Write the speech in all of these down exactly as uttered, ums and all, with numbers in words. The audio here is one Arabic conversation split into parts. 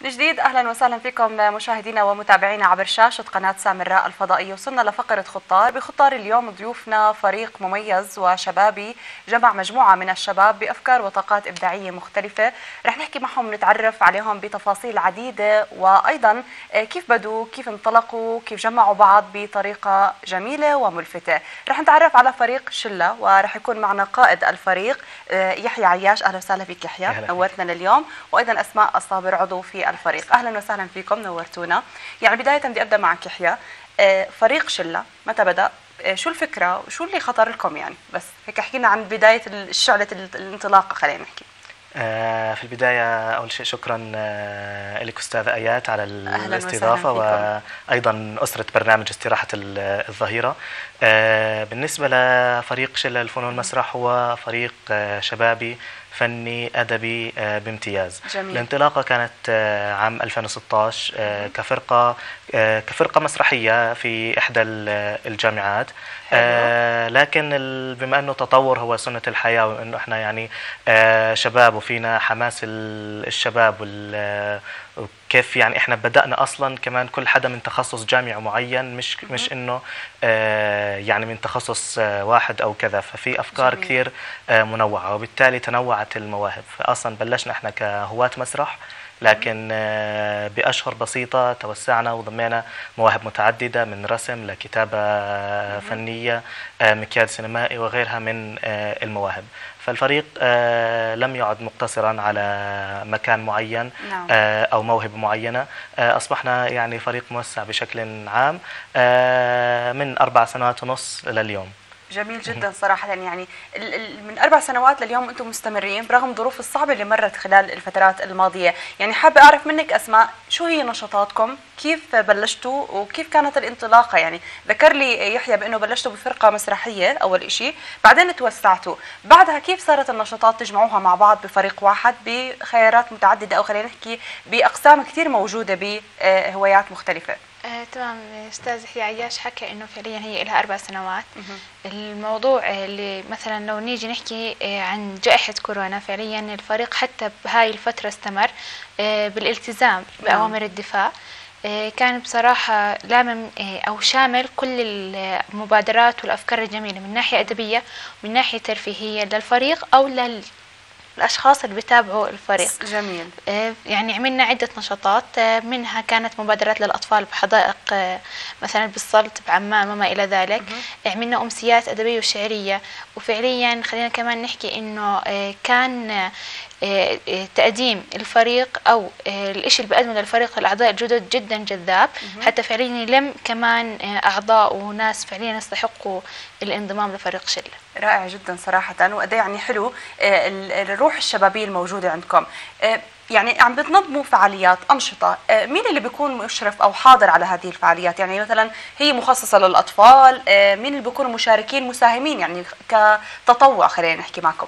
من جديد اهلا وسهلا فيكم مشاهدينا ومتابعينا عبر شاشه قناه سامراء الفضائيه. وصلنا لفقره خطار. بخطار اليوم ضيوفنا فريق مميز وشبابي جمع مجموعه من الشباب بافكار وطاقات ابداعيه مختلفه، رح نحكي معهم نتعرف عليهم بتفاصيل عديده، وايضا كيف بدوا، كيف انطلقوا، كيف جمعوا بعض بطريقه جميله وملفته. رح نتعرف على فريق شله، ورح يكون معنا قائد الفريق يحيى عياش. اهلا وسهلا فيك يحيى، نورتنا لليوم. وايضا اسماء الصابر عضو في الفريق. اهلا وسهلا فيكم، نورتونا. يعني بدايه بدي ابدا معك يحيى، فريق شله متى بدا؟ شو الفكره؟ شو اللي خطر لكم؟ يعني بس هيك احكي لنا عن بدايه شعله الانطلاقه، خلينا نحكي. في البداية أول شيء شكرا لك أستاذة آيات على الاستضافة، وأيضا أسرة برنامج استراحة الظهيرة. بالنسبة لفريق شلة الفنون والمسرح، هو فريق شبابي فني أدبي بامتياز. جميل. الانطلاقة كانت عام ألفين وستة عشر كفرقة كفرقة مسرحية في إحدى الجامعات. آه لكن بما أنه تطور هو سنة الحياة، وأنه إحنا يعني آه شباب وفينا حماس الشباب، وكيف يعني إحنا بدأنا أصلا كمان كل حدا من تخصص جامعي معين، مش مش إنه آه يعني من تخصص آه واحد أو كذا. ففي أفكار جميل. كثير آه منوعة، وبالتالي تنوعت المواهب. فأصلا بلشنا إحنا كهواة مسرح، لكن بأشهر بسيطة توسعنا وضمينا مواهب متعددة، من رسم لكتابة فنية، مكياج سينمائي وغيرها من المواهب. فالفريق لم يعد مقتصرا على مكان معين أو موهبة معينة. أصبحنا يعني فريق موسع بشكل عام من أربع سنوات ونص لليوم. جميل جدا صراحة. يعني من أربع سنوات لليوم أنتم مستمرين برغم الظروف الصعبة اللي مرت خلال الفترات الماضية. يعني حابة أعرف منك أسماء، شو هي نشاطاتكم؟ كيف بلشتوا وكيف كانت الانطلاقة؟ يعني ذكر لي يحيى بأنه بلشتوا بفرقة مسرحية أول إشي، بعدين توسعتوا، بعدها كيف صارت النشاطات تجمعوها مع بعض بفريق واحد بخيارات متعددة، أو خلينا نحكي بأقسام كثير موجودة بهوايات مختلفة؟ آه، تمام. استاذ يحيى عياش حكى انه فعليا هي لها اربع سنوات. الموضوع اللي مثلا لو نيجي نحكي عن جائحة كورونا، فعليا الفريق حتى بهاي الفترة استمر بالالتزام بأوامر الدفاع. كان بصراحة لامم أو شامل كل المبادرات والأفكار الجميلة من ناحية أدبية ومن ناحية ترفيهية للفريق أو لل الأشخاص اللي بيتابعوا الفريق. جميل. يعني عملنا عدة نشاطات، منها كانت مبادرات للأطفال بحدائق مثلا بالسلط بعمان وما إلى ذلك. عملنا أمسيات أدبية وشعرية. وفعليا خلينا كمان نحكي إنه كان تقديم الفريق أو الإشي اللي بقدمه للفريق الأعضاء الجدد جدا جذاب، حتى فعليا لم كمان أعضاء وناس فعليا يستحقوا الانضمام لفريق شلة. رائع جدا صراحة. وقد يعني حلو الروح الشبابية الموجودة عندكم. يعني عم بتنظموا فعاليات، أنشطة، مين اللي بيكون مشرف أو حاضر على هذه الفعاليات؟ يعني مثلا هي مخصصة للأطفال، مين اللي بيكونوا مشاركين مساهمين يعني كتطوع؟ خلينا نحكي معكم.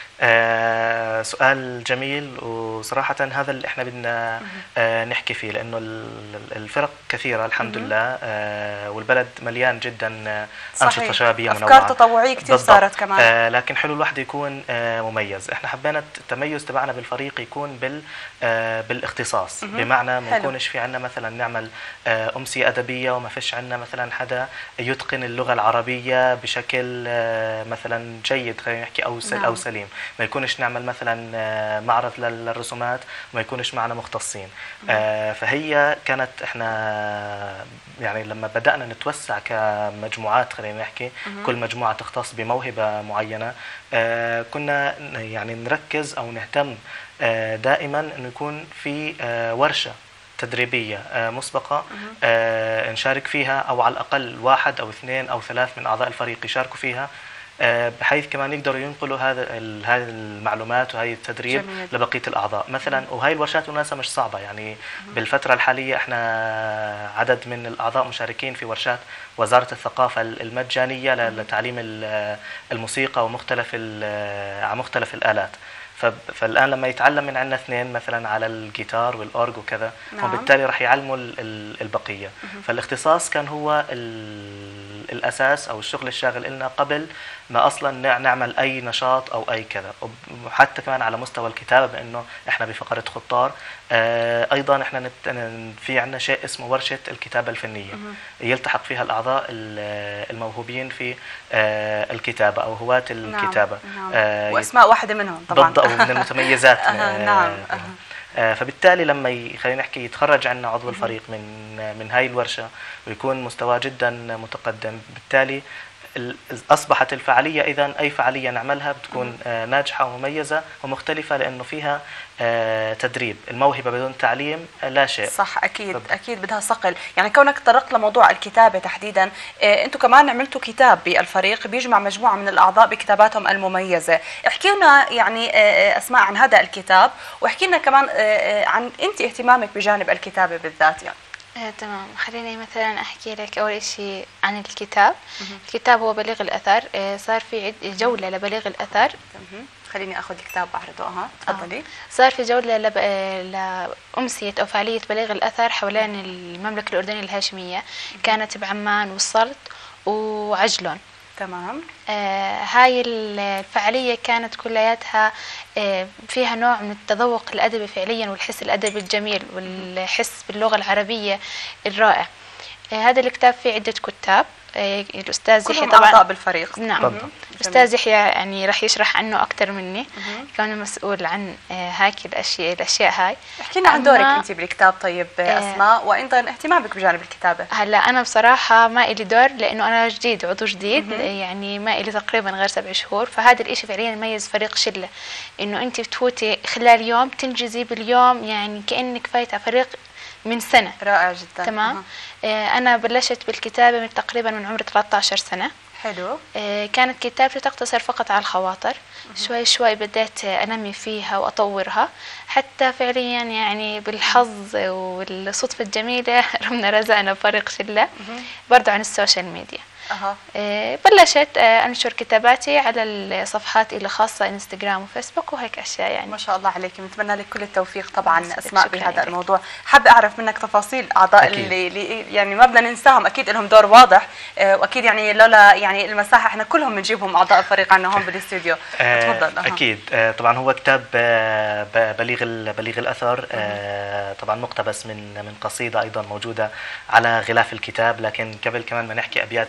آه سؤال جميل، وصراحة هذا اللي احنا بدنا آه نحكي فيه، لأنه الفرق كثيرة الحمد مم. لله، آه والبلد مليان جدا أنشطة شبابية منوعة، أفكار تطوعية كثير صارت كمان. آه لكن حلو الواحد يكون آه مميز. احنا حبينا التميز تبعنا بالفريق يكون بال آه بالاختصاص، مم. بمعنى ما يكونش في عندنا مثلا نعمل آه أمسية أدبية وما فيش عندنا مثلا حدا يتقن اللغة العربية بشكل آه مثلا جيد، خلينا نحكي أو سل نعم. أو سليم. ما يكونش نعمل مثلا معرض للرسومات وما يكونش معنا مختصين. آه فهي كانت احنا يعني لما بدأنا نتوسع كمجموعات، خلينا نحكي مم. كل مجموعة تختص بموهبة معينة، آه كنا يعني نركز أو نهتم آه دائما أنه يكون في آه ورشة تدريبية آه مسبقة آه نشارك فيها، أو على الأقل واحد أو اثنين أو ثلاث من أعضاء الفريق يشاركوا فيها، بحيث كمان يقدروا ينقلوا هذا هذه المعلومات وهي التدريب جميل. لبقيه الاعضاء مثلا. وهي الورشات بالمناسبه مش صعبه، يعني بالفتره الحاليه احنا عدد من الاعضاء مشاركين في ورشات وزاره الثقافه المجانيه لتعليم الموسيقى ومختلف على مختلف الالات. فالان لما يتعلم من عندنا اثنين مثلا على الجيتار والاورج وكذا، نعم. وبالتالي راح يعلموا البقيه. مم. فالاختصاص كان هو الاساس او الشغل الشاغل لنا قبل ما اصلا نعمل اي نشاط او اي كذا. وحتى كمان على مستوى الكتابه، بانه احنا بفقره خطار ايضا احنا نت... في عندنا شيء اسمه ورشه الكتابه الفنيه، يلتحق فيها الاعضاء الموهوبين في الكتابه او هواة الكتابه. نعم. نعم. واسماء واحده منهم طبعا بالضبط، من المتميزات. أه نعم. أه. فبالتالي لما خلينا نحكي يتخرج عنا عضو الفريق من من هاي الورشه ويكون مستواه جدا متقدم، بالتالي أصبحت الفعالية إذن أي فعالية نعملها بتكون ناجحة ومميزة ومختلفة، لأنه فيها تدريب. الموهبة بدون تعليم لا شيء. صح، أكيد بالضبط. أكيد بدها صقل. يعني كونك تطرقت لموضوع الكتابة تحديدا، أنتم كمان عملتوا كتاب بالفريق بيجمع مجموعة من الأعضاء بكتاباتهم المميزة. احكي لنا يعني أسماء عن هذا الكتاب، واحكي لنا كمان عن أنت اهتمامك بجانب الكتابة بالذات. يعني آه، تمام. خليني مثلا أحكي لك أول شيء عن الكتاب. مه. الكتاب هو بليغ الأثر. آه، صار في جولة لبليغ الأثر. مه. خليني أخذ الكتاب أعرضه. أها تفضلي. آه. صار في جولة لب... لأمسية أو فعالية بليغ الأثر حولين المملكة الأردنية الهاشمية. مه. كانت بعمان والسلط وعجلون. تمام. آه هاي الفعالية كانت كلياتها آه فيها نوع من التذوق الأدبي فعليا، والحس الأدبي الجميل والحس باللغة العربية الرائع. آه هذا الكتاب فيه عدة كتاب. آه الأستاذ يحيى طبعا أعضاء بالفريق. نعم. الأستاذ يحيى يعني راح يشرح عنه أكثر مني، كونه مسؤول عن آه هاك الأشياء الأشياء هاي. احكي لنا عن دورك أنت بالكتاب طيب أسماء، وأيضا اهتمامك بجانب الكتابة. هلا أنا بصراحة ما إلي دور، لأنه أنا جديد، عضو جديد. مه. يعني ما إلي تقريبا غير سبع شهور، فهذا الإشي فعليا يميز فريق شلة، إنه أنت بتفوتي خلال يوم تنجزي باليوم، يعني كأنك فايتة فريق من سنة. رائع جدا. تمام. آه أنا بلشت بالكتابة من تقريبا من عمر ثلاثة عشر سنة. حلو. آه كانت كتابتي تقتصر فقط على الخواطر. مه. شوي شوي بدأت أنمي فيها وأطورها، حتى فعليا يعني بالحظ والصدفة الجميلة ربنا رزقنا بفريق شلة برضو عن السوشيال ميديا. أه. آه بلشت آه أنشر كتاباتي على الصفحات اللي خاصة انستغرام وفيسبوك وهيك أشياء. يعني ما شاء الله عليك، بنتمنى لك كل التوفيق طبعا أسماء بهذا الموضوع. حابة أعرف منك تفاصيل أعضاء اللي, اللي يعني ما بدنا ننساهم، أكيد لهم دور واضح، آه وأكيد يعني لولا يعني المساحة احنا كلهم بنجيبهم أعضاء الفريق عنا هون بالاستوديو. تفضل. أه. أكيد. آه طبعا هو كتاب آه بليغ بليغ الأثر، آه طبعا مقتبس من من قصيدة أيضا موجودة على غلاف الكتاب. لكن قبل كمان ما نحكي أبيات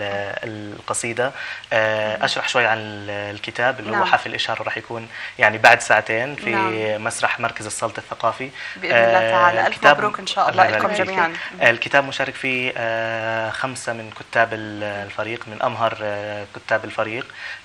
القصيدة أشرح شوي عن الكتاب اللي نعم. هو حفل إشهاره راح يكون يعني بعد ساعتين في نعم. مسرح مركز السلط الثقافي بإذن الله تعالى. ألف مبروك إن شاء الله لكم جميعا. الكتاب مشارك فيه خمسة من كتاب الفريق، من أمهر كتاب الفريق.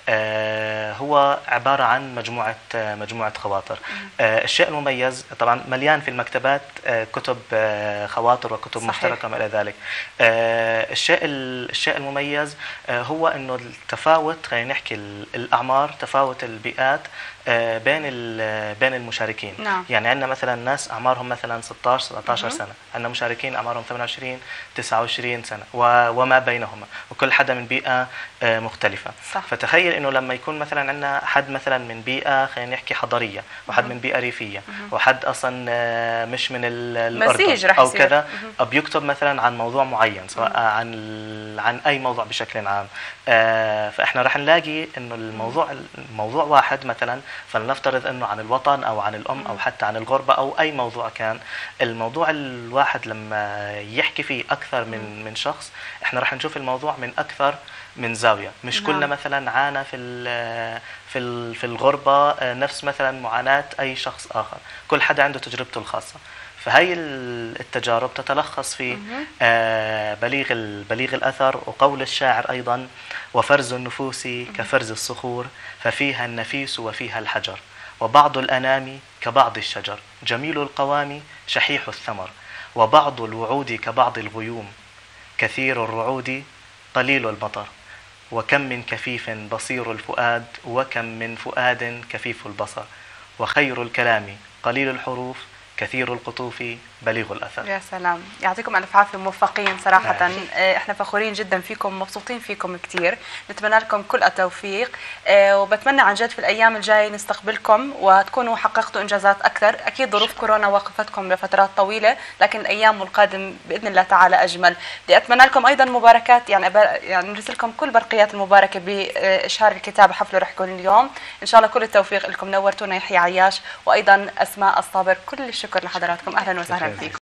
هو عبارة عن مجموعة مجموعة خواطر. الشيء المميز طبعا مليان في المكتبات كتب خواطر وكتب صحيح. مشتركة ما إلى ذلك. الشيء الشيء المميز هو انه التفاوت، خلينا نحكي الاعمار، تفاوت البيئات بين بين المشاركين. نعم. يعني عندنا مثلا ناس اعمارهم مثلا ستة عشر سبعة عشر سنه، عندنا مشاركين اعمارهم ثمانية وعشرين تسعة وعشرين سنه وما بينهما، وكل حدا من بيئه مختلفه. صح. فتخيل انه لما يكون مثلا عندنا حد مثلا من بيئه خلينا نحكي حضريه، وحد من بيئه ريفيه، وحد اصلا مش من الاردن او كذا، او بيكتب مثلا عن موضوع معين، سواء عن عن اي موضوع بشكل عام، فاحنا راح نلاقي انه الموضوع الموضوع واحد مثلا، فلنفترض انه عن الوطن او عن الام او حتى عن الغربه او اي موضوع كان، الموضوع الواحد لما يحكي فيه اكثر من من شخص، احنا راح نشوف الموضوع من اكثر من زاويه. مش نعم. كلنا مثلا عانى في في في الغربه نفس مثلا معاناه اي شخص اخر، كل حدا عنده تجربته الخاصه. فهي التجارب تتلخص في بليغ بليغ الأثر، وقول الشاعر أيضا: وفرز النفوس كفرز الصخور، ففيها النفيس وفيها الحجر، وبعض الأنام كبعض الشجر، جميل القوام شحيح الثمر، وبعض الوعود كبعض الغيوم، كثير الرعود قليل المطر، وكم من كفيف بصير الفؤاد، وكم من فؤاد كفيف البصر، وخير الكلام قليل الحروف، كثير القطوف بليغ الأثر. يا سلام، يعطيكم ألف عافية، موفقين صراحة. احنا فخورين جدا فيكم، مبسوطين فيكم كثير، نتمنى لكم كل التوفيق، وبتمنى عن جد في الأيام الجاية نستقبلكم وتكونوا حققتوا إنجازات أكثر. أكيد ظروف كورونا وقفتكم لفترات طويلة، لكن الأيام القادم بإذن الله تعالى أجمل. بدي أتمنى لكم أيضا مباركات، يعني يعني نرسلكم كل برقيات المباركة بإشهار الكتاب حفل رح يكون اليوم إن شاء الله. كل التوفيق لكم، نورتونا يحيى عياش وأيضا أسماء الصابر. كل الشكر لحضراتكم، أهلا وسهلا فيكم.